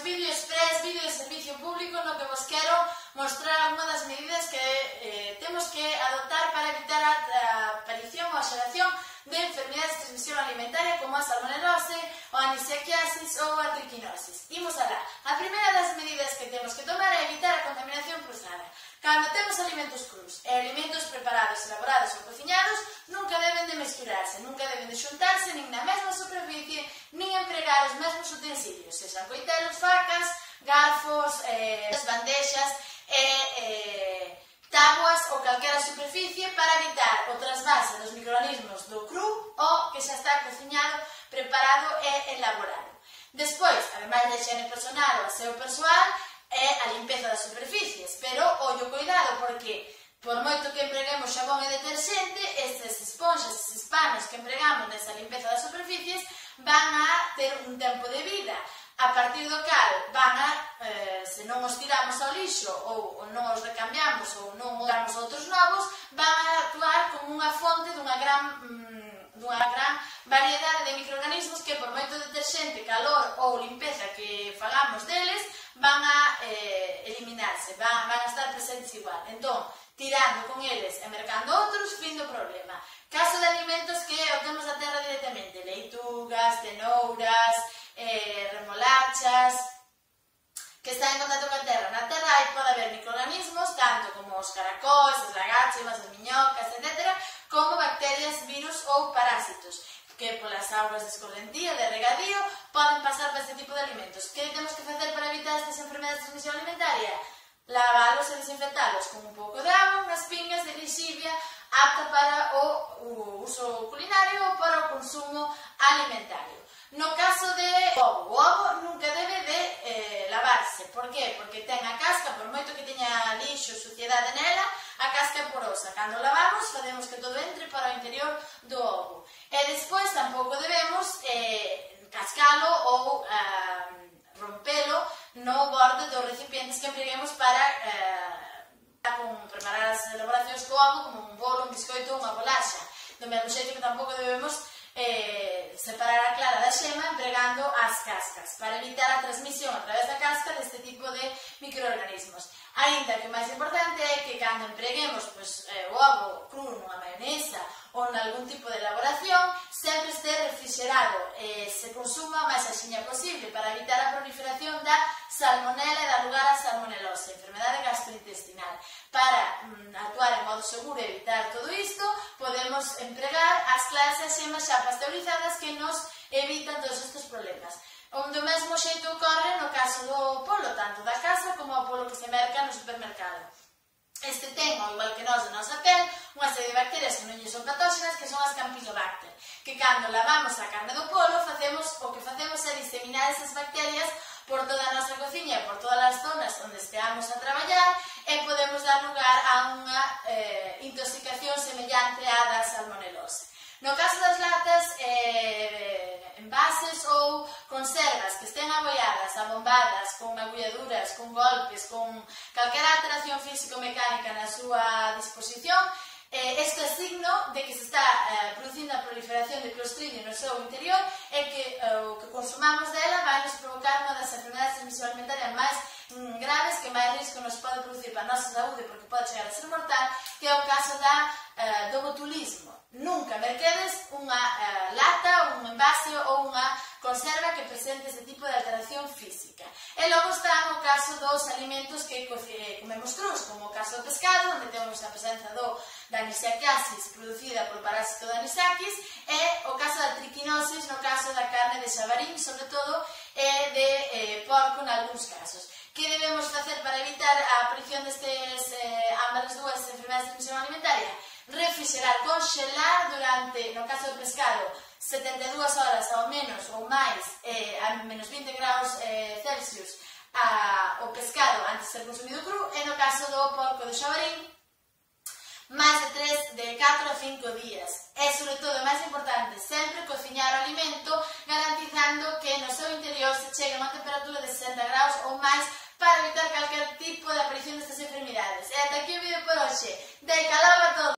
vídeo express, vídeo de servicio público, no que vos quero mostrar algunha das medidas que temos que adoptar para evitar a aparición ou a xeración de enfermidades de transmisión alimentaria como a salmonelose, ou a anisequiasis ou a triquinosis. Imos alá. A primeira das medidas que temos que tomar é evitar a contaminación cruzada. Cando temos alimentos crus e alimentos preparados, elaborados ou cociñados, nunca deben de mesturarse, nunca deben de xuntarse nin na mesma superficie, nin empregar os mesmos utensilios, sexan coitelos, facas, garfos, bandexas e tábuas ou calquera superficie para evitar o trasvase dos microorganismos do cru ou que xa está cociñado, preparado e elaborado. Despois, ademais da higiene personal ou aseo persoal, é a limpeza das superficies, pero ollo cuidado porque por moito que empreguemos xabón e deterxente, estas esponxas, estes panos que empregamos nesa limpeza das superficies van a ter un tempo de vida, a partir do cal van a, se non os tiramos ao lixo ou non os recambiamos ou non os damos outros novos, van a actuar como unha fonte dunha gran variedade de microorganismos que por moito deterxente, calor ou limpeza que fagamos deles, van a eliminarse, van a estar presentes igual. Entón, tirando con eles e mercando outros, fin do problema. Caso de alimentos que obtemos da terra directamente, leitugas, tenouras, remolachas, que están en contacto con a terra. Na terra pode haber microorganismos, tanto como os caracóis, as lagartixas, as miñocas, etc., como bacterias, virus ou parásitos, que polas augas de escorrentía, de regadío, poden pasar para este tipo de alimentos. Que temos que facer para evitar estas enfermedades de transmisión alimentaria? Lavalos e desinfectalos con un pouco de agua, unhas pingas de lixivia apta para o uso culinario ou para o consumo alimentario. No caso de ovo, o ovo nunca debe de lavarse. Por qué? Porque ten a casca, por moito que teña lixo, suciedade nela, a casca é porosa. Cando lavamos, facemos que todo entre para o interior do ovo. E despois tampouco debemos cascalo ou rompelo no borde dos recipientes que empreguemos para preparar as elaboracións co ovo, como un bolo, un biscoito ou unha bolaxa. Do mesmo xeito que tampouco debemos separar a clara da xema empregando as cascas para evitar a transmisión a través da casca deste tipo de microorganismos. Ainda que o máis importante é que cando empreguemos o ovo cru nunha maionesa ou nalgún tipo de elaboración sempre este refrigerado e se consuma o máis axiña posible para evitar a proliferación da salmonela e dar lugar a salmonelose, enfermedade gastrointestinal. Para actuar en modo seguro e evitar todo isto, podemos empregar as claras e as xemas xa pasteurizadas que nos evitan todos estes problemas. Do mesmo xeito ocorre no caso do polo, tanto da casa como o polo que se merca no supermercado. Este ten, ao igual que nós da nosa pel, unha serie de bacterias que non lle son patóxenas, que son as Campylobacter, que cando lavamos a carne do polo, o que facemos é diseminar esas bacterias por toda a nosa cociña, por todas as zonas onde esteamos a traballar, e podemos dar lugar a unha intoxicación semellante á da salmonelose. No caso das latas, envases ou conservas que estén aboiadas, abombadas, con agulladuras, con golpes, con calquera alteración físico-mecánica na súa disposición, isto é signo de que se está producindo a proliferación de Clostridium no seu interior e que o que consumamos dela vai nos provocar unha das enfermedades de transmisión alimentaria máis graves que máis risco nos pode producir para a nosa saúde porque pode chegar a ser mortal, que é o caso do botulismo. Nunca merquedes unha lata, un envase ou unha conserva que presente este tipo de alteración física. E logo está o caso dos alimentos que comemos crus, como o caso do pescado, onde temos a presenza da anisequiasis producida por parásito da anisakis, e o caso da triquinosis no caso da carne de xabarín, sobre todo, e de porco nalgúns casos. Que debemos facer para evitar a aparición destas ambas dúas enfermedades de transmisión alimentaria? Refrigerar, congelar durante, no caso do pescado, 72 horas ao menos ou máis a menos 20 graus Celsius o pescado antes de ser consumido cru, e no caso do porco do xabarín máis de 4 a 5 días. E, sobre todo, o máis importante, sempre cociñar o alimento garantizando que no seu interior se chegue a unha temperatura de 60 graus ou máis para evitar calquer tipo de aparición destas enfermidades. E ata aquí o vídeo por hoxe. De calor a todos!